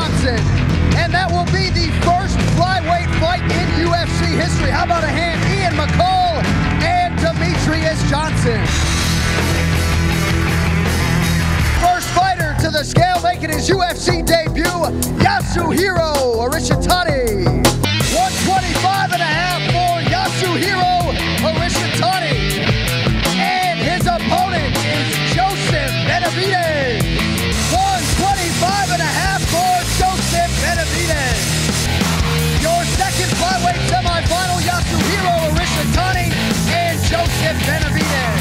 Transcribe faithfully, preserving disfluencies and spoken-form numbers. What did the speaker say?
Johnson. And that will be the first flyweight fight in U F C history. How about a hand? Ian McCall and Demetrious Johnson. First fighter to the scale making his U F C debut, Yasuhiro Urushitani. one twenty-five and a half for Yasuhiro Urushitani. And his opponent is Joseph Benavidez. one twenty-five and a half for Joseph Benavidez. Your second flyweight semifinal, Yasuhiro Urushitani and Joseph Benavidez.